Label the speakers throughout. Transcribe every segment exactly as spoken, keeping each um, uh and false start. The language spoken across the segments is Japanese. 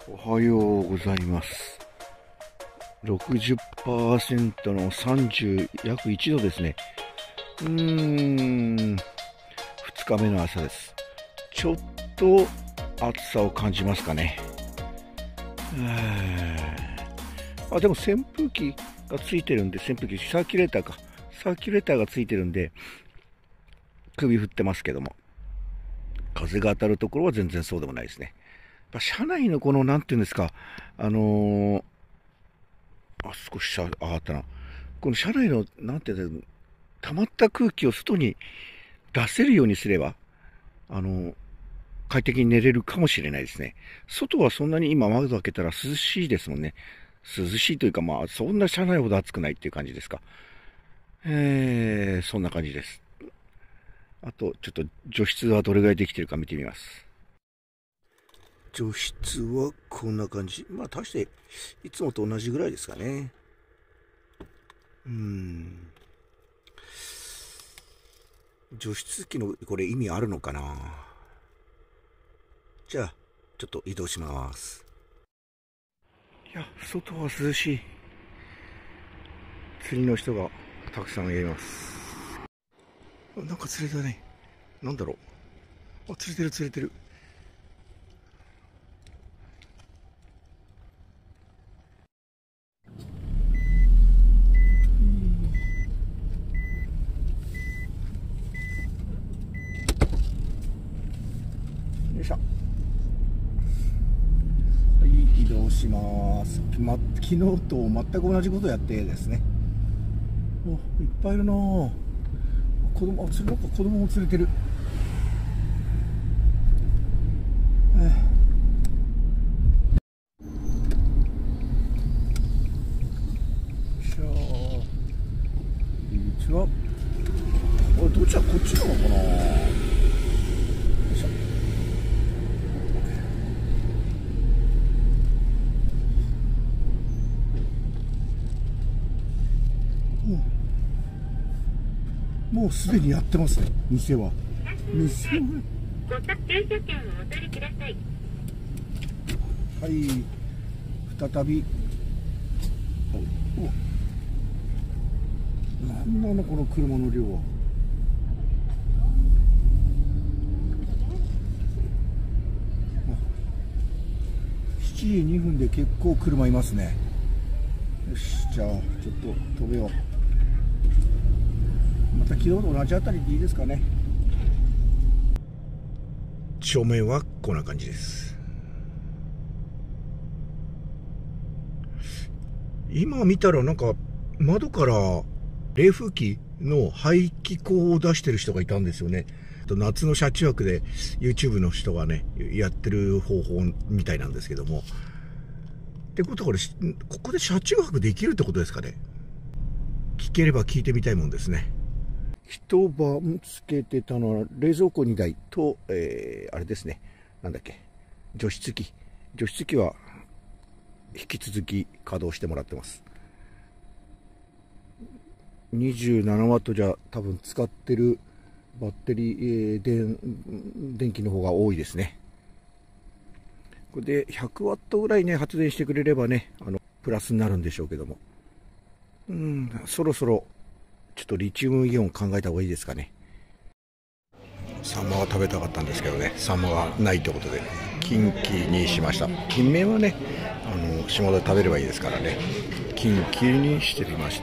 Speaker 1: おはようございます。ろくじゅっパーセント のさんじゅう、約いちどですね。うーん、ふつかめの朝です。ちょっと暑さを感じますかね。あ、でも扇風機がついてるんで、扇風機、サーキュレーターか。サーキュレーターがついてるんで、首振ってますけども。風が当たるところは全然そうでもないですね。車内のこの、なんていうんですか、あのー、あ、少し上がったな。この車内の、なんていうんだ、溜まった空気を外に出せるようにすれば、あのー、快適に寝れるかもしれないですね。外はそんなに今窓開けたら涼しいですもんね。涼しいというか、まあ、そんな車内ほど暑くないっていう感じですか。えー、そんな感じです。あと、ちょっと除湿はどれぐらいできてるか見てみます。除湿はこんな感じ。まあ、大していつもと同じぐらいですかね。うーん。除湿機のこれ意味あるのかな。じゃあ、ちょっと移動します。いや、外は涼しい。釣りの人がたくさんいます。なんか釣れたね。なんだろう。あ、釣れてる釣れてる。よいしょ。はい、移動します。ま、昨日と全く同じことやってですね。お、いっぱいいるなぁ。子供、あ、それなんか子供も連れてる。えー、しゃー。入り口は、おい、どっちだ、こっちなのかな。よいしょ。もうすでにやってますね、店は。店は。ご撮影車券をお取りください。はい、再び。お、お、なんなのこの車の量は。しちじにふんで結構車いますね。よし、じゃあちょっと飛べよう。また昨日と同じあたりでいいですかね。正面はこんな感じです。今見たらなんか窓から冷風機の排気口を出してる人がいたんですよね。夏の車中泊で YouTube の人がねやってる方法みたいなんですけども、ってことはこれここで車中泊できるってことですかね。聞ければ聞いてみたいもんですね。一晩つけてたのは冷蔵庫にだいと、えー、あれですね、なんだっけ、除湿機。除湿機は引き続き稼働してもらってます。にじゅうななワットじゃ多分使ってるバッテリー、えー、電電気の方が多いですね。これでひゃくワットぐらいね発電してくれればね、あのプラスになるんでしょうけども、うん、そろそろちょっとリチウムイオン考えた方がいいですかね。サンマが食べたかったんですけどね、サンマがないということでキンキにしました。金目はね、あの下で食べればいいですからね、キンキにしてみました。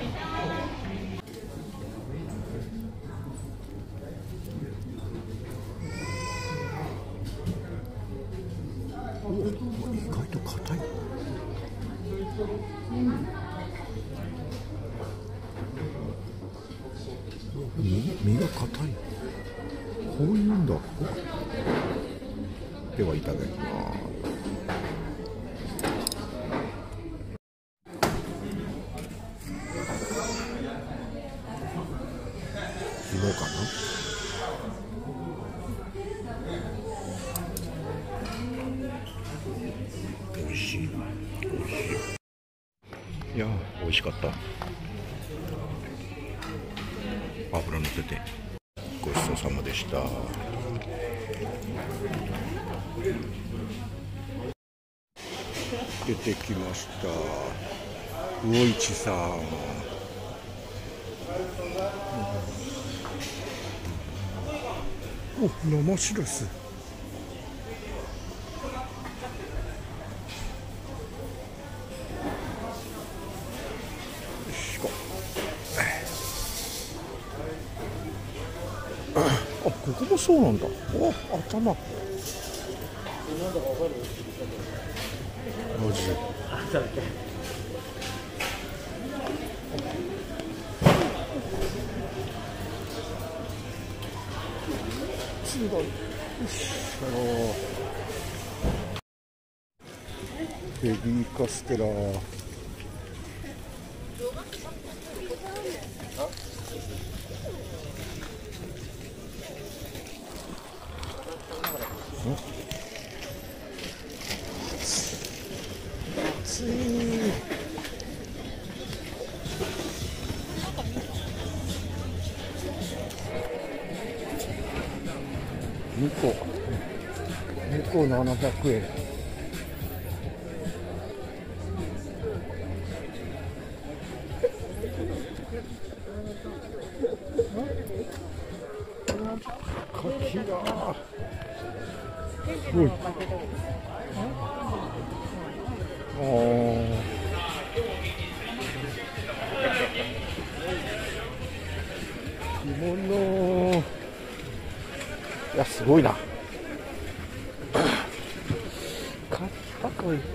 Speaker 1: 意外と硬い。身が硬い。こういうんだ。ではいただきます。芋かな。美味しい。美味しい。いや、美味しかった。油乗せてごちそうさまでした。 出てきました。魚市さん。お、生しらす。よしこ。あ、ここもそうなんだ。お、頭。マジで。すごい。よし、あのベビーカステラ。暑い。にこにこななひゃくえん。カキだ。すごい。あー、着物。いや、すごいな。かっこいい。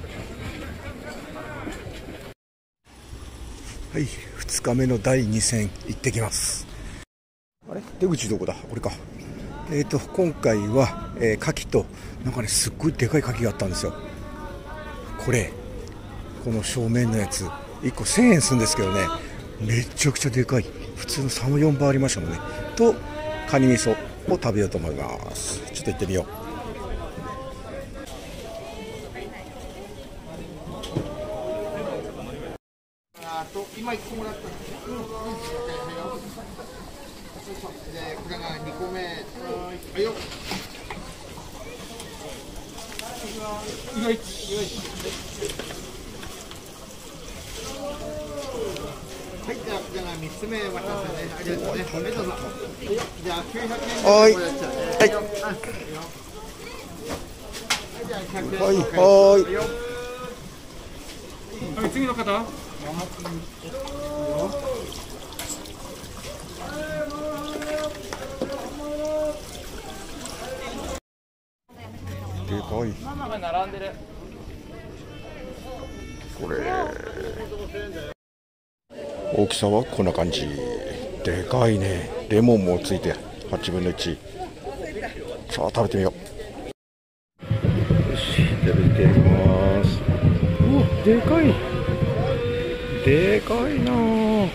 Speaker 1: はい、ふつかめのだいに戦行ってきます。あれ、出口どこだ、これか。えーと今回は、えー、牡蠣となんかね、すっごいでかい牡蠣があったんですよ。これ、この正面のやついっこせんえんするんですけどね、めちゃくちゃでかい。普通のさん、よんばいありましたもんね。とカニ味噌を食べようと思います。ちょっと行ってみよう。今いっこもらったんですよ。で、これがにこめ。はいよ。はい。はい、じゃあ、これがみっつめ渡すね。ありがとうね。はい、どうぞ。じゃあ、きゅうひゃくえんで。はい。はい。はい。はい。はい、次の方。でかい。ママが並んでる。これ大きさはこんな感じ。でかいね。レモンもついてはちぶんのいち。さあ食べてみよう。よし、食べてみます。うわ、でかい。でかいなぁ。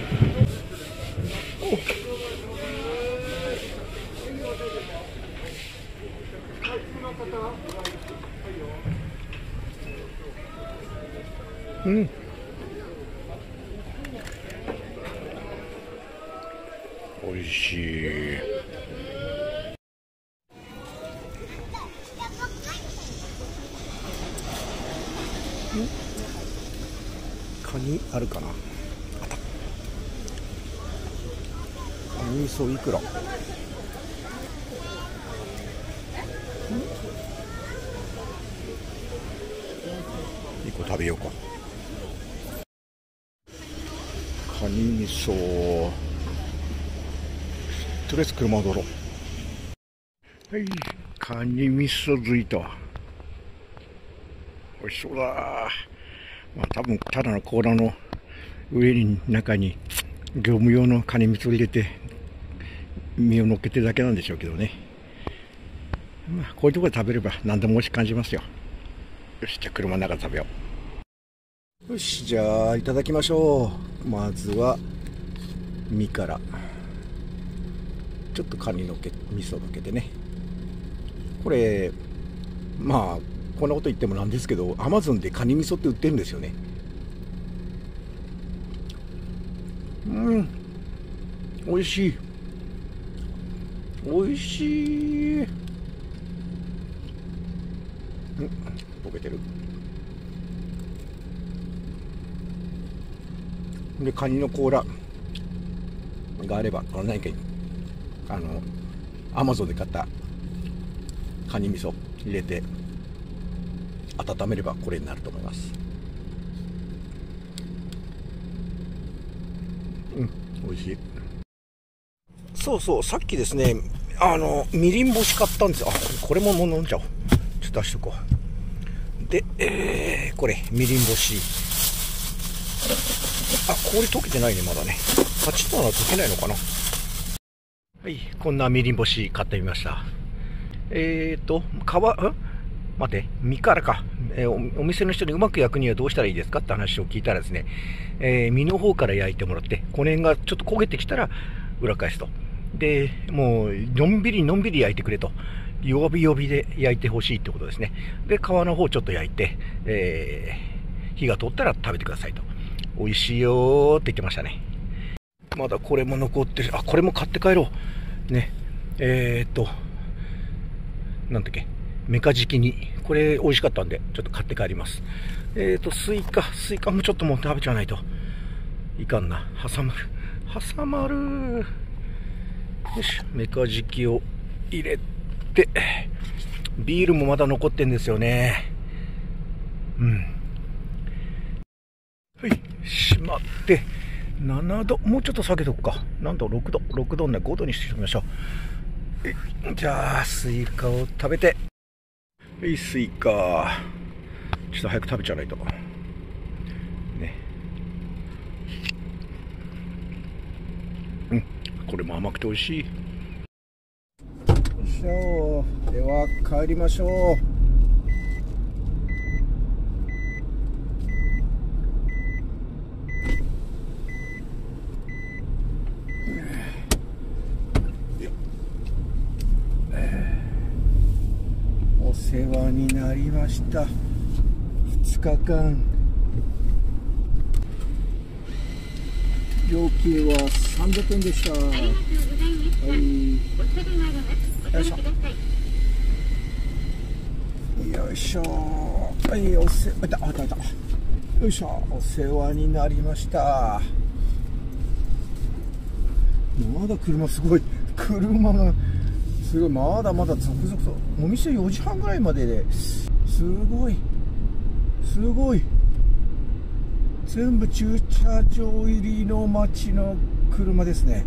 Speaker 1: うん。おいしい。カニあるかな。あった。カニ味噌いくら。いっこ食べようか。カニ味噌。とりあえず車戻ろう。はい、カニ味噌づいた。美味しそうだ。まあ多分ただの甲羅の上に中に業務用のカニ味噌を入れて身を乗っけてるだけなんでしょうけどね。まあこういうところで食べれば何でも美味しく感じますよ。よし、じゃあ車の中で食べよう。よし、じゃあいただきましょう。まずは身から。ちょっとカニのっけ、味噌のっけてね。これまあこんなこと言ってもなんですけど、アマゾンでカニ味噌って売ってるんですよね。うん、美味しい。美味しい。うん、溶けてる。 でカニの甲羅があれば、この何かにあのアマゾンで買ったカニ味噌入れて温めればこれになると思います。うん、美味しい。そうそう、さっきですね、あのみりん干し買ったんですよ。あ、これももう飲んじゃおう。ちょっと出しとこう。で、えー、これみりん干し。あ、氷溶けてないね、まだね。パチッとなら溶けないのかな。はい、こんなみりん干し買ってみました。えーと、皮、ん待って、身からか、えーお。お店の人にうまく焼くにはどうしたらいいですかって話を聞いたらですね、えー、身の方から焼いてもらって、この辺がちょっと焦げてきたら裏返すと。で、もう、のんびりのんびり焼いてくれと。弱火弱火で焼いてほしいってことですね。で、皮の方ちょっと焼いて、えー、火が通ったら食べてくださいと。美味しいよーって言ってましたね。まだこれも残ってる。あ、これも買って帰ろう。ね。えーっと、なんだっけ。メカジキに。これ美味しかったんで、ちょっと買って帰ります。えーっと、スイカ。スイカもちょっともう食べちゃわないといかんな。挟まる。挟まる。よし。メカジキを入れて、ビールもまだ残ってんですよね。うん。はい。しまって。ななど、もうちょっと下げとくか。なんとろくど、ろくどね、ごどにしてみましょう。じゃあ、スイカを食べて。はい、スイカ。ちょっと早く食べちゃわないと。ね。うん、これも甘くて美味しい。よいしょ。では、帰りましょう。お世話になりました。ふつかかん料金はさんびゃくえんでした。はい、よいしょよいしょ。はい、おせあいたあいたあいた。よいしょ。お世話になりました。まだ車すごい、車がすごい、まだまだ続々と。お店よじはんぐらいまでですごいすごい、全部駐車場入りの街の車ですね。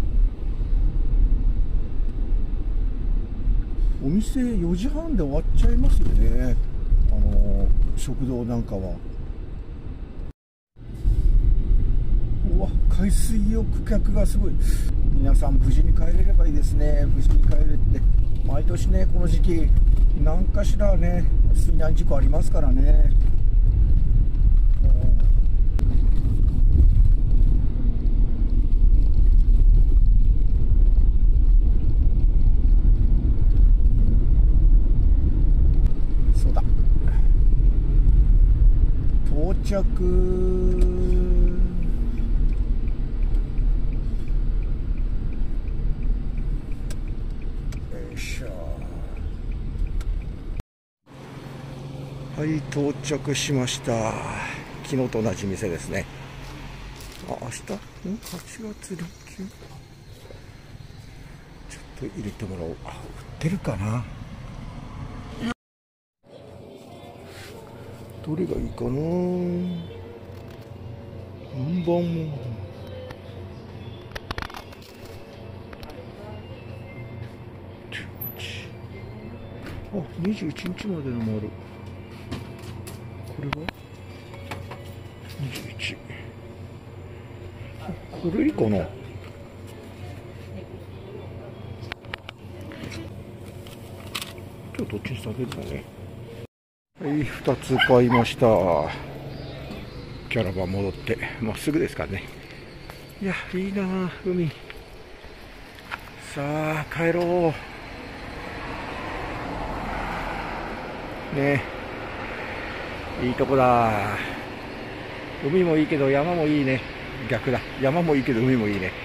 Speaker 1: お店よじはんで終わっちゃいますよね、あの食堂なんかは。うわ、海水浴客がすごい。皆さん無事に帰れればいいですね。無事に帰れって、毎年ね、この時期何かしらね、水難事故ありますからね。そうだ、到着。はい、到着しました。昨日と同じ店ですね。あ、明日んはちがつろっきゅう。ちょっと入れてもらおう。あ、売ってるかな。どれがいいかな。看板もあ、にじゅういちにちまでのもある。これはにじゅういち。これいいかな。今日どっちに下げるかね。はい、ふたつ買いました。キャラバン戻ってまっすぐですからね。いや、いいな海。さあ帰ろうね。いいとこだ。海もいいけど山もいいね。逆だ、山もいいけど海もいいね。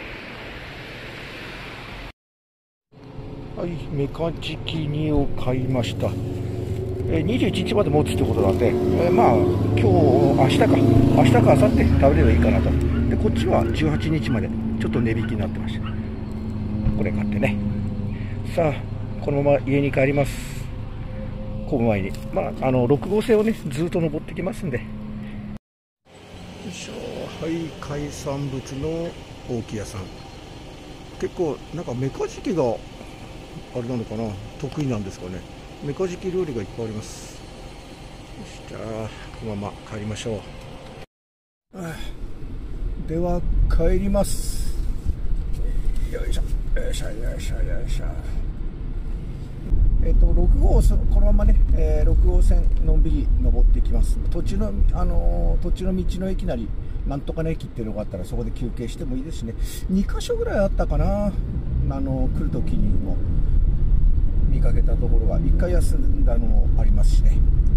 Speaker 1: はい、メカジキにを買いました。えー、にじゅういちにちまで持つってことなんで、えー、まあ今日明日か明日か明後日食べればいいかなと。 でこっちはじゅうはちにちまでちょっと値引きになってました。これ買ってね。さあこのまま家に帰ります。混む前に、まあ、あのろく号線をねずっと登ってきますんで。よいしょ。はい、海産物の大木屋さん。結構なんかメカジキがあれなのかな、得意なんですかね。メカジキ料理がいっぱいあります。よし、じゃあこのまま帰りましょう。では帰ります。よいしょよいしょよいしょよいしょ。えっとろく号線、このままね、えー、ろく号線のんびり登っていきます。途中のあのー、途中の道の駅なりなんとかの駅っていうのがあったらそこで休憩してもいいですしね。にかしょぐらいあったかな、あのー、来るときにも見かけたところが。いっかい休んだのもありますしね。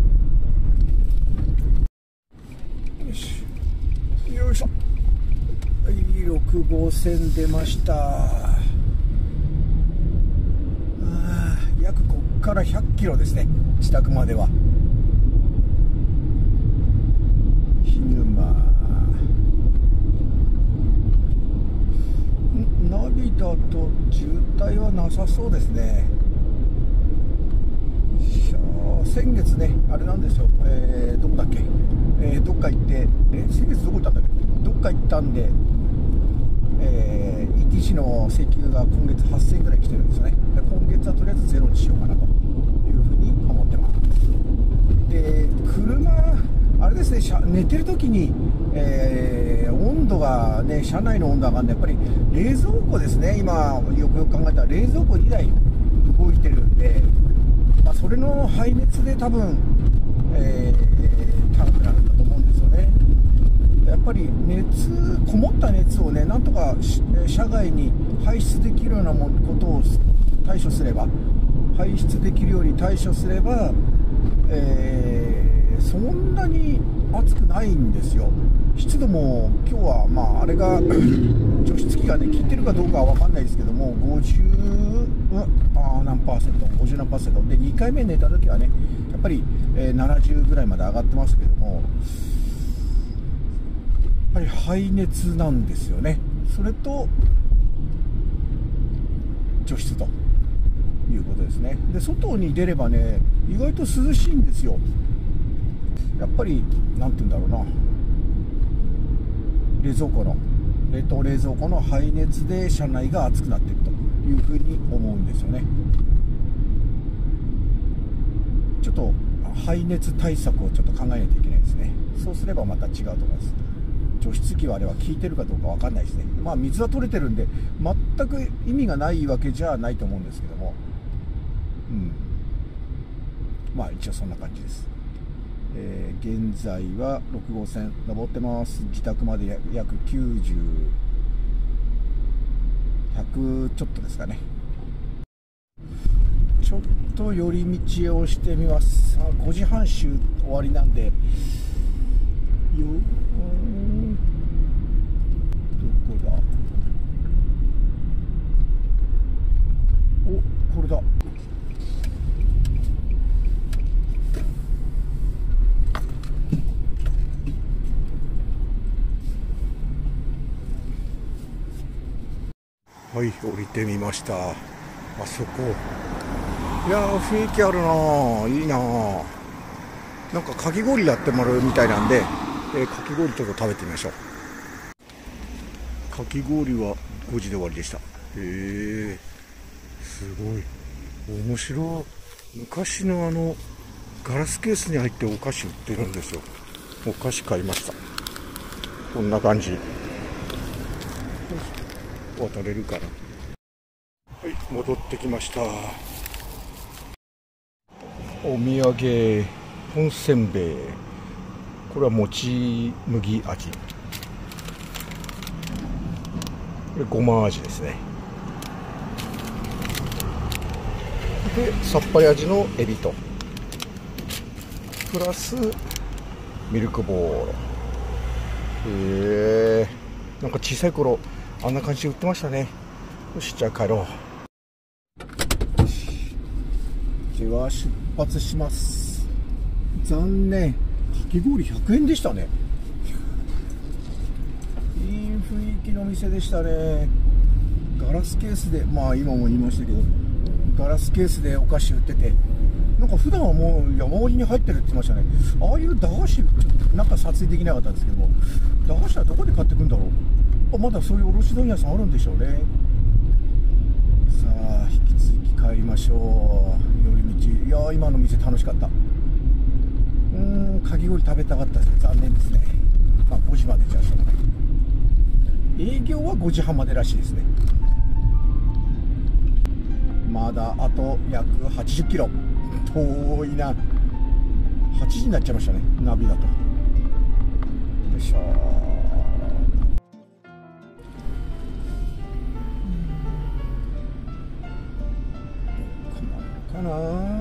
Speaker 1: よしよいしょ。はい、ろく号線出ました。あ、約こっからひゃっキロですね、自宅までは。涸沼ナビだと渋滞はなさそうですね。先月ね、あれなんですよ、えー、どこだっけ、えー、どっか行って、え先月どこ行ったんだっけ、どっか行ったんで、えー、イーティーシー の請求が今月はっせんえんぐらい来てるんですよね。で今月はとりあえずゼロにしようかなというふうに思ってます。で、車、あれですね、寝てる時に、えー、温度がね、車内の温度上がるんで、やっぱり冷蔵庫ですね。今よくよく考えたら冷蔵庫にだい動いてるんで、まあ、それの排熱で多分、えー、高くなるんだと思うんですよね。やっぱり熱、こもった熱をね、なんとか車外に排出できるようなことを対処すれば、排出できるように対処すれば、えー、そんなに暑くないんですよ。湿度も今日は、まあ、あれが除湿機がね効いてるかどうかは分かんないですけども、ごじゅう、あ何パーセント、ごじゅう何パーセントで、にかいめ寝た時はね、やっぱり、えー、ななじゅうぐらいまで上がってますけども、やっぱり排熱なんですよね。それと除湿ということですね。で、外に出ればね、意外と涼しいんですよ。やっぱりなんて言うんだろうな、冷蔵庫の冷凍冷蔵庫の排熱で車内が熱くなっているというふうに思うんですよね。ちょっと排熱対策をちょっと考えないといけないですね。そうすればまた違うと思います。除湿機はあれは効いてるかどうか分かんないですね。まあ水は取れてるんで全く意味がないわけじゃないと思うんですけども、うん、まあ一応そんな感じです。えー、現在はろく号線登ってます。自宅まで約きゅうじゅう、ひゃくちょっとですかね。ちょっと寄り道をしてみます。あ、ごじはん終わりなんで、よ、うん、どこだ、お、これだ。はい、降りてみました。あそこ、いやー雰囲気あるなー、いいなー。なんかかき氷やってもらうみたいなんで、えー、かき氷ちょっと食べてみましょう。かき氷はごじで終わりでした。へえ、すごい面白い。昔のあのガラスケースに入ってお菓子売ってるんですよ。お菓子買いました。こんな感じ。渡れるかな。はい、戻ってきました。お土産、本せんべい。これはもち麦味。これごま味ですね。で、さっぱり味のエビと、プラスミルクボーロ。へえ、なんか小さい頃あんな感じで売ってましたね。よし、じゃあ帰ろう。では出発します。残念、かき氷ひゃくえんでしたね。よ
Speaker 2: 雰囲気の店でしたね。ガラスケースで、まあ今も言いましたけど、ガラスケースでお菓子売ってて、なんか普段はもう山盛りに入ってるって言ってましたね。ああいう駄菓子、なんか撮影できなかったんですけども、駄菓子はどこで買ってくんだろう。あ、まだそういう卸問屋さんあるんでしょうね。さあ、引き続き帰りましょう。寄り道。いやー、今の店楽しかった。うーん、かき氷食べたかったですけど、残念ですね。まあごじまでじゃあしょうがない。営業はごじはんまでらしいですね。まだあと約はちじゅっキロ。遠いな。はちじになっちゃいましたね、ナビだと。よいしょ。かなかな。